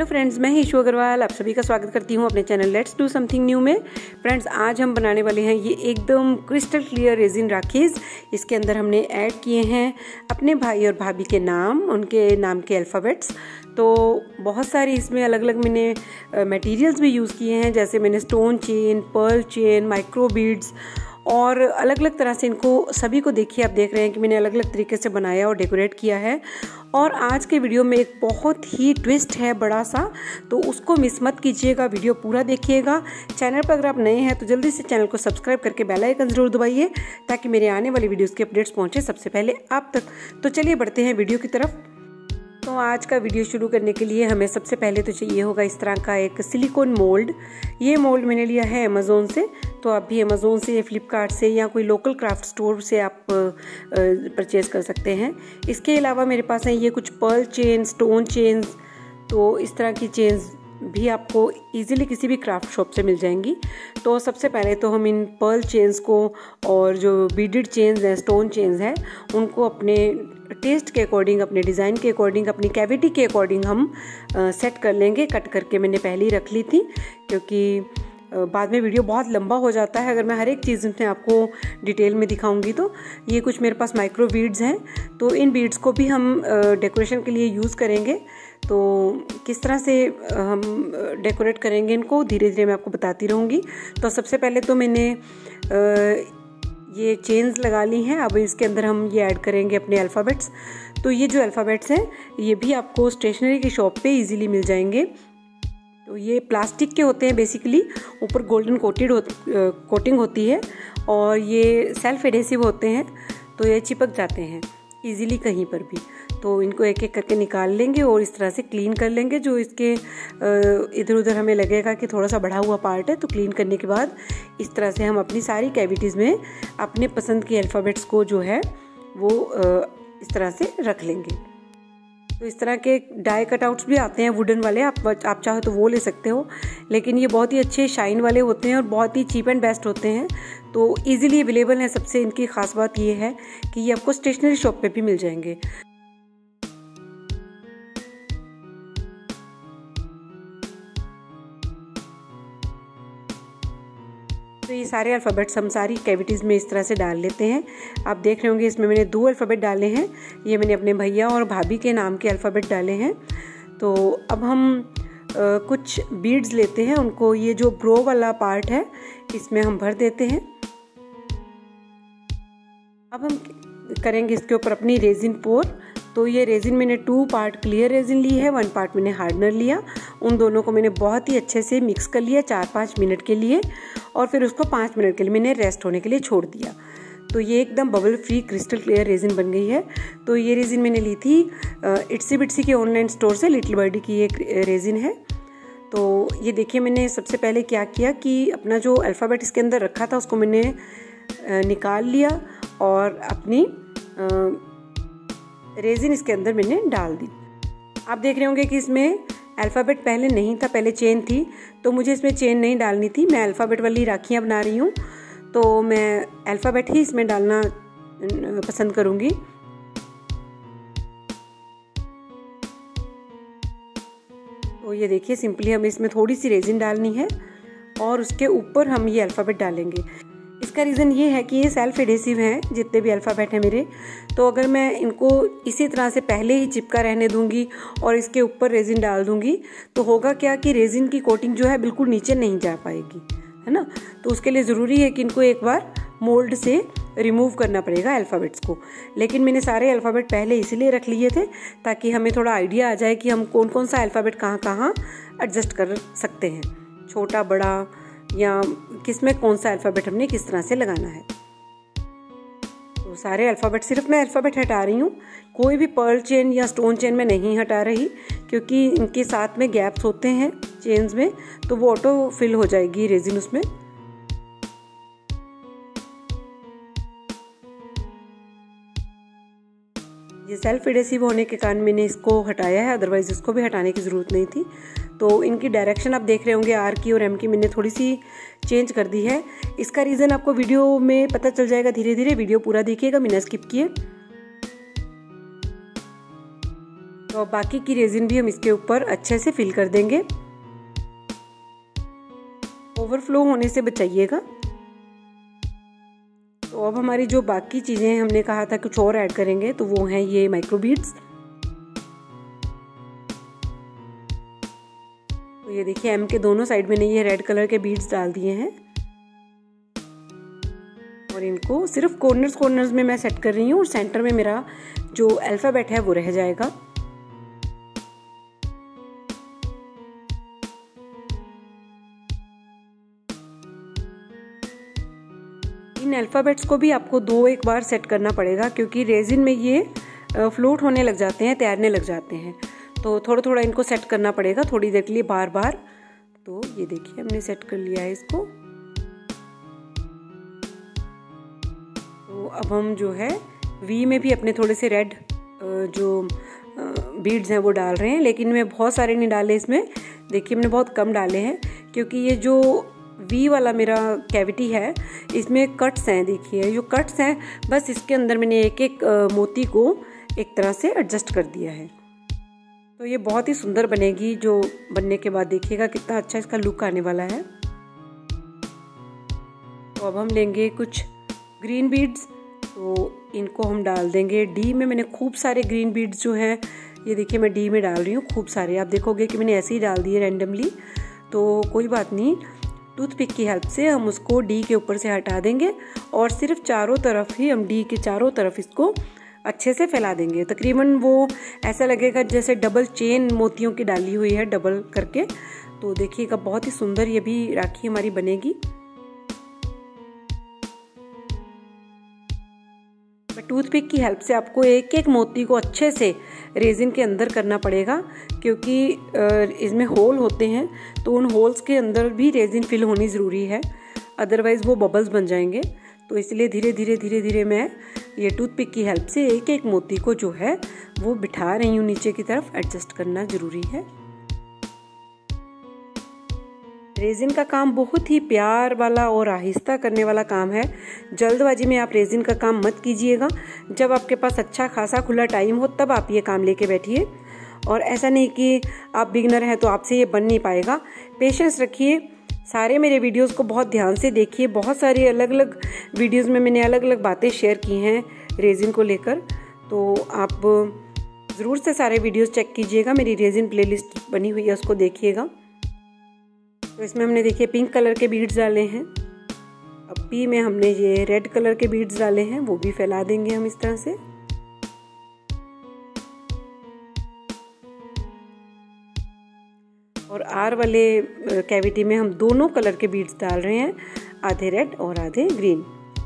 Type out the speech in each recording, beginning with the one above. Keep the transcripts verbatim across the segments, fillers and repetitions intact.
Hello friends, मैं ईशू अग्रवाल आप सभी का स्वागत करती हूँ अपने channel let's do something new में। फ्रेंड्स, आज हम बनाने वाले हैं ये एकदम क्रिस्टल क्लियर रेजिन राखीज़। इसके अंदर हमने ऐड किए हैं अपने भाई और भाभी के नाम, उनके नाम के अल्फ़ाबेट्स। तो बहुत सारी इसमें अलग अलग मैंने मटेरियल्स भी यूज़ किए हैं, जैसे मैंने stone chain, pearl chain, micro beads और अलग अलग तरह से इनको सभी को देखिए, आप देख रहे हैं कि मैंने अलग अलग तरीके से बनाया और डेकोरेट किया है। और आज के वीडियो में एक बहुत ही ट्विस्ट है बड़ा सा, तो उसको मिस मत कीजिएगा, वीडियो पूरा देखिएगा। चैनल पर अगर आप नए हैं तो जल्दी से चैनल को सब्सक्राइब करके बेल आइकन जरूर दबाइए ताकि मेरे आने वाली वीडियोस के अपडेट्स पहुंचे सबसे पहले आप तक। तो चलिए बढ़ते हैं वीडियो की तरफ। तो आज का वीडियो शुरू करने के लिए हमें सबसे पहले तो चाहिए होगा इस तरह का एक सिलिकॉन मोल्ड। ये मोल्ड मैंने लिया है अमेज़ोन से, तो आप भी अमेज़ोन से, फ्लिपकार्ट से या कोई लोकल क्राफ्ट स्टोर से आप परचेज़ कर सकते हैं। इसके अलावा मेरे पास है ये कुछ पर्ल चेन, स्टोन चेन्स, तो इस तरह की चेन्स भी आपको इजीली किसी भी क्राफ्ट शॉप से मिल जाएंगी। तो सबसे पहले तो हम इन पर्ल चेन्स को और जो बीडेड चेन्स हैं, स्टोन चेन्स हैं, उनको अपने टेस्ट के अकॉर्डिंग, अपने डिज़ाइन के अकॉर्डिंग, अपनी कैविटी के अकॉर्डिंग हम आ, सेट कर लेंगे। कट करके मैंने पहले ही रख ली थी क्योंकि बाद में वीडियो बहुत लंबा हो जाता है अगर मैं हर एक चीज़ में आपको डिटेल में दिखाऊंगी। तो ये कुछ मेरे पास माइक्रो बीड्स हैं, तो इन बीड्स को भी हम डेकोरेशन के लिए यूज़ करेंगे। तो किस तरह से हम डेकोरेट करेंगे इनको धीरे धीरे मैं आपको बताती रहूँगी। तो सबसे पहले तो मैंने ये चेन्स लगा ली हैं। अब इसके अंदर हम ये ऐड करेंगे अपने अल्फ़ाबेट्स। तो ये जो अल्फ़ाबेट्स हैं ये भी आपको स्टेशनरी की शॉप पे इजीली मिल जाएंगे। तो ये प्लास्टिक के होते हैं बेसिकली, ऊपर गोल्डन कोटेड हो, कोटिंग होती है और ये सेल्फ एडेसिव होते हैं, तो ये चिपक जाते हैं इजीली कहीं पर भी। तो इनको एक एक करके निकाल लेंगे और इस तरह से क्लीन कर लेंगे। जो इसके इधर उधर हमें लगेगा कि थोड़ा सा बढ़ा हुआ पार्ट है, तो क्लीन करने के बाद इस तरह से हम अपनी सारी कैविटीज़ में अपने पसंद के अल्फ़ाबेट्स को जो है वो इस तरह से रख लेंगे। तो इस तरह के डाई कटआउट्स भी आते हैं वुडन वाले, आप आप चाहो तो वो ले सकते हो, लेकिन ये बहुत ही अच्छे शाइन वाले होते हैं और बहुत ही चीप एंड बेस्ट होते हैं। तो इजीली अवेलेबल हैं। सबसे इनकी खास बात ये है कि ये आपको स्टेशनरी शॉप पे भी मिल जाएंगे। तो ये सारे अल्फ़ाबेट्स हम सारी कैविटीज़ में इस तरह से डाल लेते हैं। आप देख रहे होंगे इसमें मैंने दो अल्फ़ाबेट डाले हैं। ये मैंने अपने भैया और भाभी के नाम के अल्फ़ाबेट डाले हैं। तो अब हम आ, कुछ बीड्स लेते हैं, उनको ये जो ब्रो वाला पार्ट है इसमें हम भर देते हैं। अब हम करेंगे इसके ऊपर अपनी रेजिन पोर। तो ये रेजिन मैंने टू पार्ट क्लियर रेजिन ली है, वन पार्ट मैंने हार्डनर लिया। उन दोनों को मैंने बहुत ही अच्छे से मिक्स कर लिया चार पाँच मिनट के लिए, और फिर उसको पाँच मिनट के लिए मैंने रेस्ट होने के लिए छोड़ दिया। तो ये एकदम bubble free crystal clear resin बन गई है। तो ये रेजिन मैंने ली थी इट्सी बिट्सी के ऑनलाइन स्टोर से, लिटिल बर्डी की एक रेजिन है। तो ये देखिए, मैंने सबसे पहले क्या किया कि अपना जो अल्फ़ाबेट इसके अंदर रखा था उसको मैंने निकाल लिया और अपनी रेजिन इसके अंदर मैंने डाल दी। आप देख रहे होंगे कि इसमें अल्फ़ाबेट पहले नहीं था, पहले चेन थी, तो मुझे इसमें चेन नहीं डालनी थी। मैं अल्फ़ाबेट वाली राखियाँ बना रही हूँ, तो मैं अल्फ़ाबेट ही इसमें डालना पसंद करूँगी। तो ये देखिए, सिंपली हमें इसमें थोड़ी सी रेजिन डालनी है और उसके ऊपर हम ये अल्फ़ाबेट डालेंगे। इसका रीज़न ये है कि ये सेल्फ एडेसिव हैं जितने भी अल्फ़ाबेट हैं मेरे। तो अगर मैं इनको इसी तरह से पहले ही चिपका रहने दूंगी और इसके ऊपर रेजिन डाल दूंगी तो होगा क्या कि रेजिन की कोटिंग जो है बिल्कुल नीचे नहीं जा पाएगी, है ना। तो उसके लिए ज़रूरी है कि इनको एक बार मोल्ड से रिमूव करना पड़ेगा अल्फ़ाबेट्स को। लेकिन मैंने सारे अल्फ़ाबेट पहले इसीलिए रख लिए थे ताकि हमें थोड़ा आइडिया आ जाए कि हम कौन कौन सा अल्फ़ाबेट कहाँ कहाँ एडजस्ट कर सकते हैं, छोटा बड़ा या किस में कौन सा अल्फ़ाबेट हमने किस तरह से लगाना है। तो सारे अल्फ़ाबेट, सिर्फ मैं अल्फ़ाबेट हटा रही हूँ, कोई भी पर्ल चेन या स्टोन चेन में नहीं हटा रही, क्योंकि इनके साथ में गैप्स होते हैं चेन्स में, तो वो ऑटो फिल हो जाएगी रेजिन उसमें। ये सेल्फ एडेसिव होने के कारण मैंने इसको हटाया है, अदरवाइज इसको भी हटाने की ज़रूरत नहीं थी। तो इनकी डायरेक्शन आप देख रहे होंगे, आर की और एम की मैंने थोड़ी सी चेंज कर दी है। इसका रीज़न आपको वीडियो में पता चल जाएगा धीरे धीरे, वीडियो पूरा देखिएगा, बिना स्किप किए। तो बाकी की रेजिन भी हम इसके ऊपर अच्छे से फिल कर देंगे। ओवरफ्लो होने से बचाइएगा। तो अब हमारी जो बाकी चीजें हमने कहा था कुछ और ऐड करेंगे, तो वो हैं ये माइक्रो बीड्स। तो ये देखिए एम के दोनों साइड मैंने ये रेड कलर के बीड्स डाल दिए हैं और इनको सिर्फ कॉर्नर्स कॉर्नर्स में मैं सेट कर रही हूँ और सेंटर में मेरा जो अल्फाबेट है वो रह जाएगा। इन अल्फाबेट्स को भी आपको दो एक बार सेट करना पड़ेगा क्योंकि रेजिन में ये फ्लोट होने लग जाते हैं, तैरने लग जाते हैं। तो थोड़ा थोड़ा इनको सेट करना पड़ेगा थोड़ी देर के लिए बार बार। तो ये देखिए हमने सेट कर लिया है इसको। तो अब हम जो है वी में भी अपने थोड़े से रेड जो बीड्स हैं वो डाल रहे हैं, लेकिन मैं बहुत सारे नहीं डाले इसमें। देखिए मैंने बहुत कम डाले हैं क्योंकि ये जो वी वाला मेरा कैविटी है इसमें कट्स हैं। देखिए जो कट्स हैं बस इसके अंदर मैंने एक एक मोती को एक तरह से एडजस्ट कर दिया है। तो ये बहुत ही सुंदर बनेगी। जो बनने के बाद देखिएगा कितना अच्छा इसका लुक आने वाला है। तो अब हम लेंगे कुछ ग्रीन बीड्स, तो इनको हम डाल देंगे डी में। मैंने खूब सारे ग्रीन बीड्स जो हैं ये देखिए मैं डी में डाल रही हूँ खूब सारे। आप देखोगे कि मैंने ऐसे ही डाल दिए रैंडमली, तो कोई बात नहीं, टूथपिक की हेल्प से हम उसको डी के ऊपर से हटा देंगे और सिर्फ चारों तरफ ही हम डी के चारों तरफ इसको अच्छे से फैला देंगे। तकरीबन वो ऐसा लगेगा जैसे डबल चेन मोतियों की डाली हुई है डबल करके। तो देखिएगा बहुत ही सुंदर ये भी राखी हमारी बनेगी। टूथपिक की हेल्प से आपको एक एक मोती को अच्छे से रेजिन के अंदर करना पड़ेगा क्योंकि इसमें होल होते हैं, तो उन होल्स के अंदर भी रेजिन फिल होनी ज़रूरी है, अदरवाइज़ वो बबल्स बन जाएंगे। तो इसलिए धीरे धीरे धीरे धीरे मैं ये टूथपिक की हेल्प से एक एक मोती को जो है वो बिठा रही हूँ नीचे की तरफ। एडजस्ट करना ज़रूरी है। रेजिन का काम बहुत ही प्यार वाला और आहिस्ता करने वाला काम है। जल्दबाजी में आप रेजिन का काम मत कीजिएगा। जब आपके पास अच्छा खासा खुला टाइम हो तब आप ये काम लेके बैठिए, और ऐसा नहीं कि आप बिगिनर हैं तो आपसे ये बन नहीं पाएगा। पेशेंस रखिए। सारे मेरे वीडियोस को बहुत ध्यान से देखिए। बहुत सारी अलग अलग वीडियोस में मैंने अलग अलग बातें शेयर की हैं रेजिन को लेकर, तो आप ज़रूर से सारे वीडियोस चेक कीजिएगा। मेरी रेजिन प्लेलिस्ट बनी हुई है, उसको देखिएगा। तो इसमें हमने देखिए पिंक कलर के बीड्स डाले हैं। अब पी में हमने ये रेड कलर के बीड्स डाले हैं, वो भी फैला देंगे हम इस तरह से। और आर वाले कैविटी में हम दोनों कलर के बीड्स डाल रहे हैं, आधे रेड और आधे ग्रीन।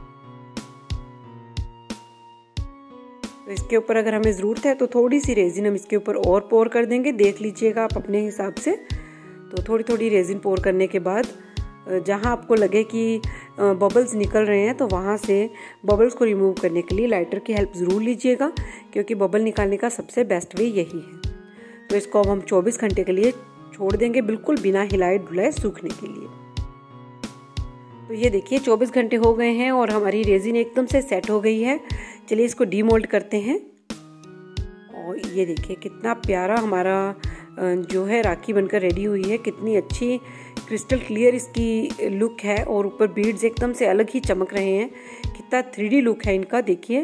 तो इसके ऊपर अगर हमें ज़रूरत है तो थोड़ी सी रेजिन हम इसके ऊपर और पोर कर देंगे। देख लीजिएगा आप अपने हिसाब से। तो थोड़ी थोड़ी रेजिन पोर करने के बाद जहाँ आपको लगे कि बबल्स निकल रहे हैं तो वहाँ से बबल्स को रिमूव करने के लिए लाइटर की हेल्प ज़रूर लीजिएगा, क्योंकि बबल निकालने का सबसे बेस्ट वे यही है। तो इसको अब हम चौबीस घंटे के लिए छोड़ देंगे, बिल्कुल बिना हिलाए डुलाए सूखने के लिए। तो ये देखिए चौबीस घंटे हो गए हैं और हमारी रेजिन एकदम से सेट हो गई है। चलिए इसको डीमोल्ड करते हैं। और ये देखिए कितना प्यारा हमारा जो है राखी बनकर रेडी हुई है। कितनी अच्छी क्रिस्टल क्लियर इसकी लुक है और ऊपर बीड्स एकदम से अलग ही चमक रहे हैं। कितना थ्री डी लुक है इनका, देखिए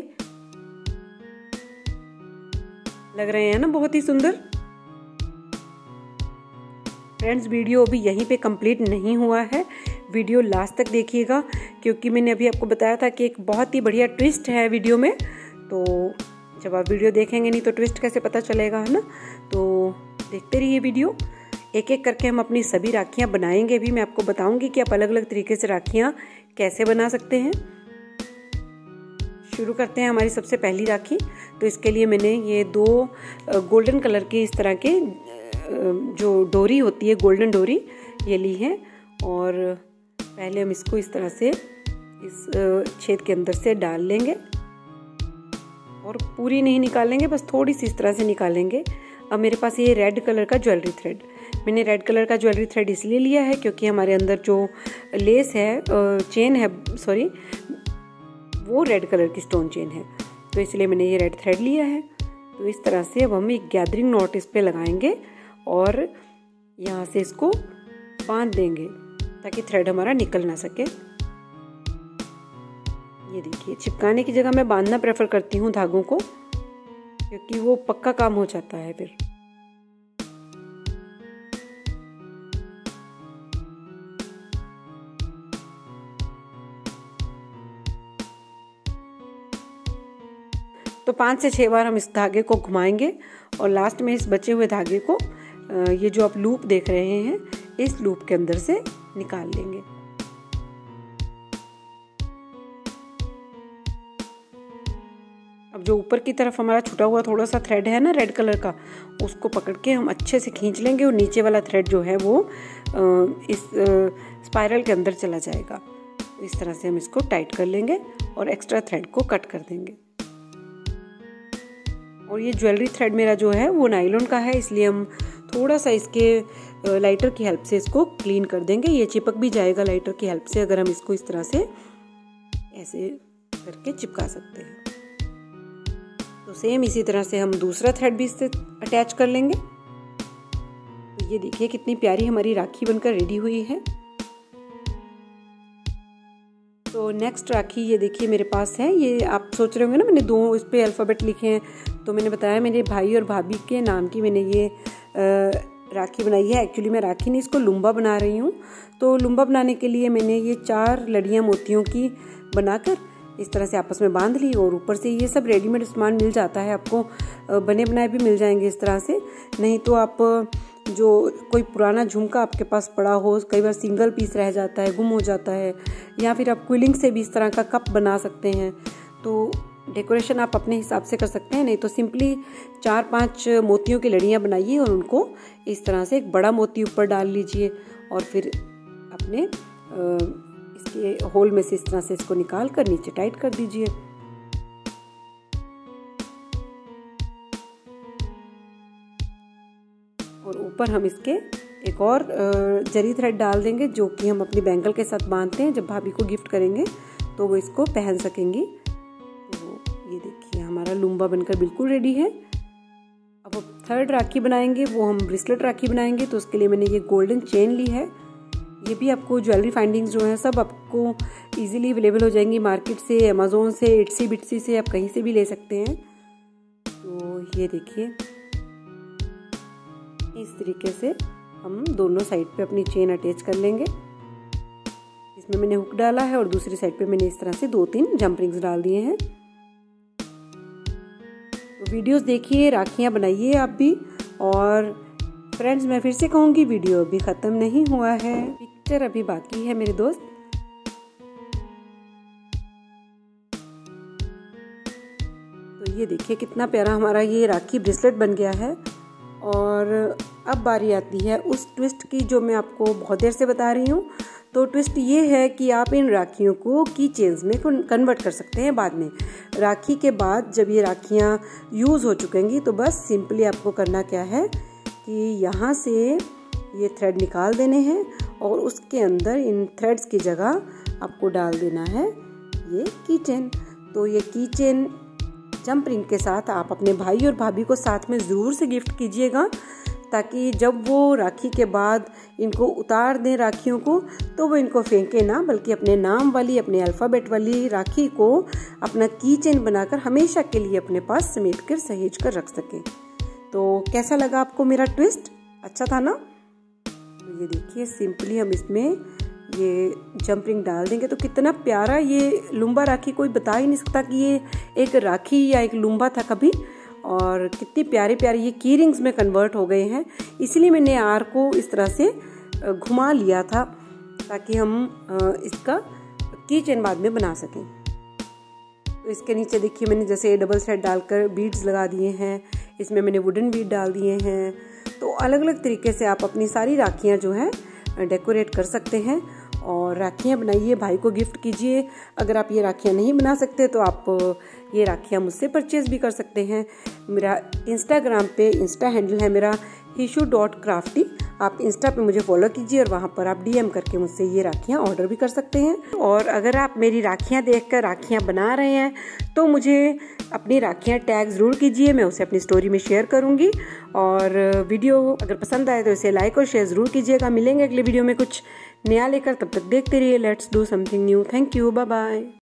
लग रहे हैं ना बहुत ही सुंदर। फ्रेंड्स वीडियो अभी यहीं पे कंप्लीट नहीं हुआ है, वीडियो लास्ट तक देखिएगा, क्योंकि मैंने अभी आपको बताया था कि एक बहुत ही बढ़िया ट्विस्ट है वीडियो में। तो जब आप वीडियो देखेंगे नहीं तो ट्विस्ट कैसे पता चलेगा, है ना। तो देखते रहिए वीडियो। एक एक करके हम अपनी सभी राखियाँ बनाएंगे भी। मैं आपको बताऊंगी कि आप अलग अलग तरीके से राखियाँ कैसे बना सकते हैं। शुरू करते हैं हमारी सबसे पहली राखी। तो इसके लिए मैंने ये दो गोल्डन कलर के इस तरह के जो डोरी होती है, गोल्डन डोरी, ये ली है। और पहले हम इसको इस तरह से इस छेद के अंदर से डाल लेंगे और पूरी नहीं निकालेंगे, बस थोड़ी सी इस तरह से निकालेंगे। अब मेरे पास ये रेड कलर का ज्वेलरी थ्रेड, मैंने रेड कलर का ज्वेलरी थ्रेड इसलिए लिया है क्योंकि हमारे अंदर जो लेस है, चेन है, सॉरी, वो रेड कलर की स्टोन चेन है, तो इसलिए मैंने ये रेड थ्रेड लिया है। तो इस तरह से अब हम एक गैदरिंग नॉट इस पे लगाएंगे और यहाँ से इसको बांध देंगे ताकि थ्रेड हमारा निकल ना सके। ये देखिए, चिपकाने की जगह मैं बांधना प्रेफर करती हूँ धागों को, क्योंकि वो पक्का काम हो जाता है फिर। तो पाँच से छह बार हम इस धागे को घुमाएंगे और लास्ट में इस बचे हुए धागे को, ये जो आप लूप देख रहे हैं, इस लूप के अंदर से निकाल लेंगे। अब जो ऊपर की तरफ हमारा छुटा हुआ थोड़ा सा थ्रेड है ना रेड कलर का, उसको पकड़ के हम अच्छे से खींच लेंगे और नीचे वाला थ्रेड जो है वो इस स्पाइरल के अंदर चला जाएगा। इस तरह से हम इसको टाइट कर लेंगे और एक्स्ट्रा थ्रेड को कट कर देंगे। और ये ज्वेलरी थ्रेड मेरा जो है वो नायलॉन का है, इसलिए हम थोड़ा सा इसके लाइटर की हेल्प से इसको क्लीन कर देंगे। ये चिपक भी जाएगा लाइटर की हेल्प से, अगर हम इसको इस तरह से ऐसे करके चिपका सकते हैं। तो सेम इसी तरह से हम दूसरा थ्रेड भी इससे अटैच कर लेंगे। तो ये देखिए कितनी प्यारी हमारी राखी बनकर रेडी हुई है। तो नेक्स्ट राखी ये देखिए मेरे पास है। ये आप सोच रहे होंगे ना, मैंने दो इस पे अल्फ़ाबेट लिखे हैं, तो मैंने बताया मेरे भाई और भाभी के नाम की मैंने ये राखी बनाई है। एक्चुअली मैं राखी नहीं, इसको लुम्बा बना रही हूँ। तो लुम्बा बनाने के लिए मैंने ये चार लड़ियाँ मोतियों की बनाकर इस तरह से आपस में बांध ली, और ऊपर से ये सब रेडीमेड सामान मिल जाता है आपको, बने बनाए भी मिल जाएंगे इस तरह से। नहीं तो आप जो कोई पुराना झुमका आपके पास पड़ा हो, कई बार सिंगल पीस रह जाता है, गुम हो जाता है, या फिर आप क्विलिंग से भी इस तरह का कप बना सकते हैं। तो डेकोरेशन आप अपने हिसाब से कर सकते हैं। नहीं तो सिंपली चार पांच मोतियों की लड़ियाँ बनाइए और उनको इस तरह से एक बड़ा मोती ऊपर डाल लीजिए और फिर अपने इसके होल में से इस तरह से इसको निकाल कर नीचे टाइट कर दीजिए। और ऊपर हम इसके एक और जरी थ्रेड डाल देंगे, जो कि हम अपनी बैंगल के साथ बांधते हैं। जब भाभी को गिफ्ट करेंगे तो वो इसको पहन सकेंगी। तो ये देखिए हमारा लुम्बा बनकर बिल्कुल रेडी है। अब थर्ड राखी बनाएंगे, वो हम ब्रेसलेट राखी बनाएंगे। तो उसके लिए मैंने ये गोल्डन चेन ली है। ये भी आपको ज्वेलरी फाइंडिंग्स जो है सब आपको इजीली अवेलेबल हो जाएंगी मार्केट से, अमेजोन से, इट्सी बिट्सी से, आप कहीं से भी ले सकते हैं। तो ये देखिए इस तरीके से हम दोनों साइड पे अपनी चेन अटैच कर लेंगे। इसमें मैंने हुक डाला है और दूसरी साइड पे मैंने इस तरह से दो तीन जंप रिंग्स डाल दिए हैं। तो वीडियोस देखिए, राखियां बनाइए आप भी। और फ्रेंड्स मैं फिर से कहूँगी, वीडियो अभी ख़त्म नहीं हुआ है, पिक्चर अभी बाकी है मेरे दोस्त। तो ये देखिए कितना प्यारा हमारा ये राखी ब्रेसलेट बन गया है। और अब बारी आती है उस ट्विस्ट की जो मैं आपको बहुत देर से बता रही हूँ। तो ट्विस्ट ये है कि आप इन राखियों को की चेन्स में कन्वर्ट कर सकते हैं बाद में। राखी के बाद जब ये राखियाँ यूज़ हो चुकेंगी तो बस सिंपली आपको करना क्या है कि यहाँ से ये थ्रेड निकाल देने हैं और उसके अंदर इन थ्रेड्स की जगह आपको डाल देना है ये की चेन। तो ये की चेन जंप रिंग के साथ आप अपने भाई और भाभी को साथ में ज़रूर से गिफ्ट कीजिएगा, ताकि जब वो राखी के बाद इनको उतार दें राखियों को, तो वो इनको फेंके ना, बल्कि अपने नाम वाली, अपने अल्फ़ाबेट वाली राखी को अपना की चेन बनाकर हमेशा के लिए अपने पास समेट कर सहेज कर रख सकें। तो कैसा लगा आपको मेरा ट्विस्ट? अच्छा था ना? तो ये देखिए सिंपली हम इसमें ये जंप रिंग डाल देंगे तो कितना प्यारा ये लुम्बा राखी, कोई बता ही नहीं सकता कि ये एक राखी या एक लुम्बा था कभी। और कितनी प्यारे प्यारे ये की रिंग्स में कन्वर्ट हो गए हैं। इसीलिए मैंने आर को इस तरह से घुमा लिया था ताकि हम इसका की चेन बाद में बना सकें। तो इसके नीचे देखिए मैंने जैसे डबल सेट डालकर बीड्स लगा दिए हैं, इसमें मैंने वुडन बीड डाल दिए हैं। तो अलग अलग तरीके से आप अपनी सारी राखियाँ जो हैं डेकोरेट कर सकते हैं और राखियाँ बनाइए, भाई को गिफ्ट कीजिए। अगर आप ये राखियाँ नहीं बना सकते तो आप ये राखियाँ मुझसे परचेज़ भी कर सकते हैं। मेरा इंस्टाग्राम पे इंस्टा हैंडल है मेरा हिशु डॉट क्राफ्टी। आप इंस्टा पे मुझे फॉलो कीजिए और वहाँ पर आप डीएम करके मुझसे ये राखियाँ ऑर्डर भी कर सकते हैं। और अगर आप मेरी राखियाँ देखकर राखियाँ बना रहे हैं तो मुझे अपनी राखियाँ टैग ज़रूर कीजिए, मैं उसे अपनी स्टोरी में शेयर करूँगी। और वीडियो अगर पसंद आए तो इसे लाइक और शेयर ज़रूर कीजिएगा। मिलेंगे अगले वीडियो में कुछ नया लेकर, तब तक देखते रहिए let's do something new. Thank you, bye bye.